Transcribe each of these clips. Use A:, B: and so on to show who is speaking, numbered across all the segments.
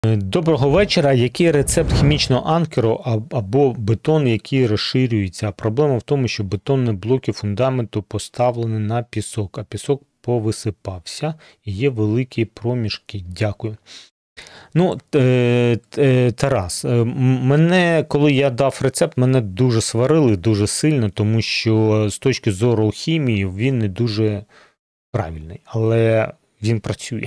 A: Доброго вечора. Який рецепт хімічного анкеру або бетон, який розширюється? Проблема в тому, що бетонні блоки фундаменту поставлені на пісок, а пісок повисипався і є великі проміжки. Дякую. Ну, Тарас, мене, коли я дав рецепт, мене дуже сварили дуже сильно, тому що з точки зору хімії він не дуже правильний, але він працює.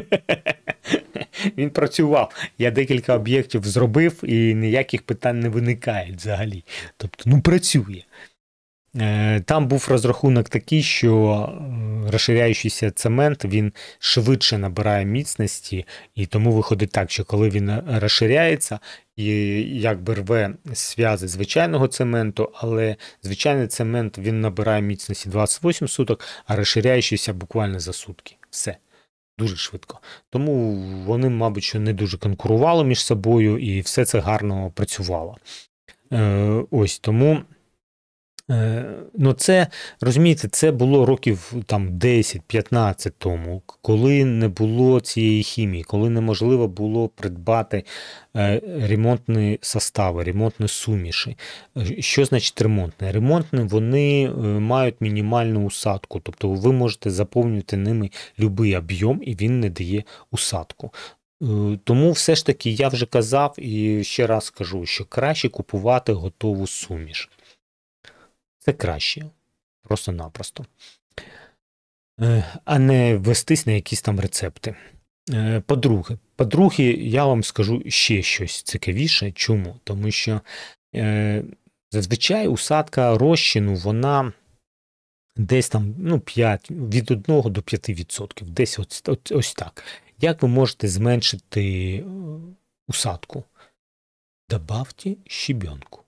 A: Він працював. Я декілька об'єктів зробив і ніяких питань не виникає взагалі. Тобто, працює. Там був розрахунок такий, що розширяючийся цемент, він швидше набирає міцності, і тому виходить так, що коли він розширяється, і якби рве зв'язи звичайного цементу, але звичайний цемент, він набирає міцності 28 суток, а розширяючийся буквально за сутки. Все. Дуже швидко. Тому вони, мабуть, що не дуже конкурували між собою, і все це гарно працювало. Ось, тому... це, розумієте, це було років там 10-15 тому, коли не було цієї хімії, коли неможливо було придбати ремонтні состави, ремонтні суміші. Що значить ремонтні? Ремонтні, вони мають мінімальну усадку, тобто ви можете заповнювати ними будь-який об'єм, і він не дає усадку. Тому все ж таки я вже казав і ще раз скажу, що краще купувати готову суміш. Це краще, просто-напросто, а не вестись на якісь там рецепти. По-друге, я вам скажу ще щось цікавіше. Чому? Тому що зазвичай усадка розчину, вона десь там від 1 до 5%, десь ось так. Як ви можете зменшити усадку? Добавте щебенку.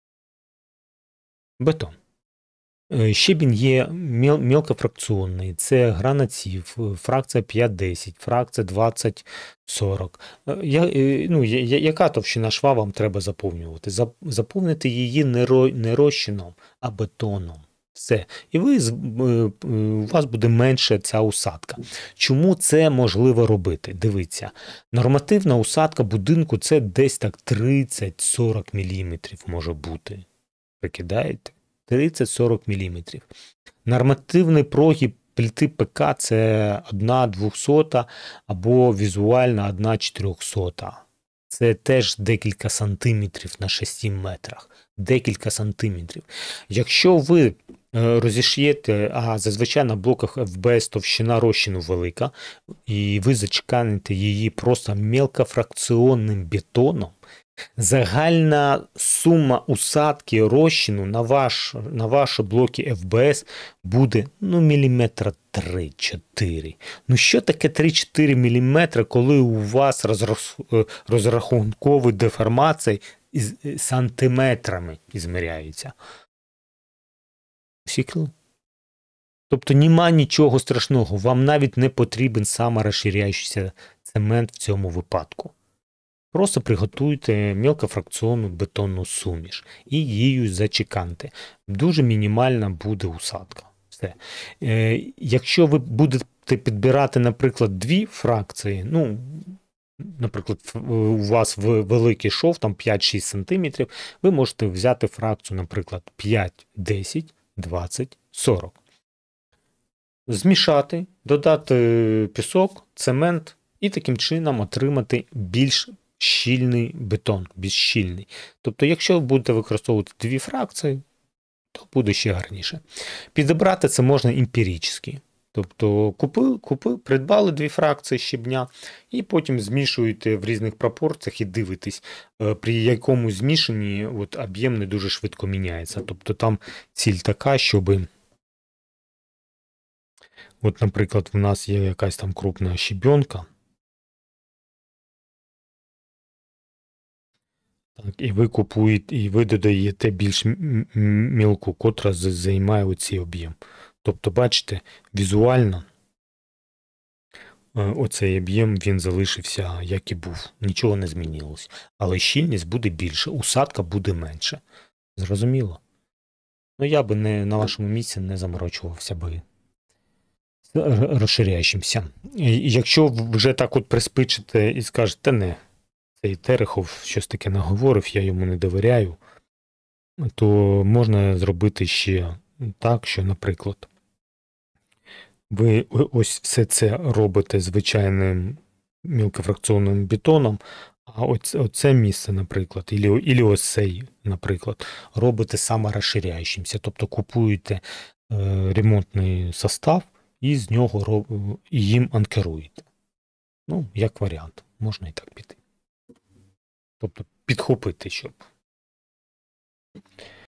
A: Бетон. Щебінь є мелкофракціонний, це гранатів, фракція 5-10, фракція 20-40. Яка товщина шва вам треба заповнювати? Заповнити її не розчином, а бетоном. Все. І у вас буде менше ця усадка. Чому це можливо робити? Дивіться, нормативна усадка будинку – це десь так 30-40 мм може бути. Прикидаєте? 30-40 мм. Нормативний прогиб плити ПК – це 1/200 або візуально 1/400. Це теж декілька сантиметрів на 6 метрах. Декілька сантиметрів. Якщо ви розіш'єте, а зазвичай на блоках ФБС товщина розчину велика, і ви зачеканите її просто мелкофракціонним бетоном, загальна сума усадки розчину на ваші блоки ФБС буде міліметра 3-4. Що таке 3-4 мм, коли у вас розрахункові деформації сантиметрами ізміряються? Усікли? Тобто нема нічого страшного, вам навіть не потрібен саморозширяючийся цемент в цьому випадку. Просто приготуйте мелкофракціонну бетонну суміш і її зачеканте. Дуже мінімальна буде усадка. Все. Якщо ви будете підбирати, наприклад, 2 фракції, наприклад, у вас великий шов, там 5-6 см, ви можете взяти фракцію, наприклад, 5, 10, 20, 40. Змішати, додати пісок, цемент і таким чином отримати більш щільний бетон, більш щільний. Тобто, якщо ви будете використовувати 2 фракції, то буде ще гарніше. Підібрати це можна емпірично. Тобто, придбали 2 фракції щебня, і потім змішуєте в різних пропорціях і дивитесь, при якому змішанні об'єм не дуже швидко міняється. Тобто, там ціль така, щоб... наприклад, в нас є якась там крупна щебенка, і ви купуєте, і ви додаєте більш мілку, котра займає оцей об'єм. Тобто, бачите, візуально оцей об'єм, він залишився, як і був. Нічого не змінилось. Але щільність буде більше, усадка буде менше. Зрозуміло? Я би на вашому місці не заморочувався би розширяючимся. Якщо вже так приспичите і скажете, не, цей Терехов щось таке наговорив, я йому не довіряю, то можна зробити ще так, що, наприклад, ви ось все це робите звичайним мілкофракціонним бетоном, а оце місце, наприклад, ілі ось цей, наприклад, робите саморозширяючимся, тобто купуєте ремонтний состав і з нього і їм анкеруєте. Ну, як варіант, можна і так піти. Тобто підхопити, щоб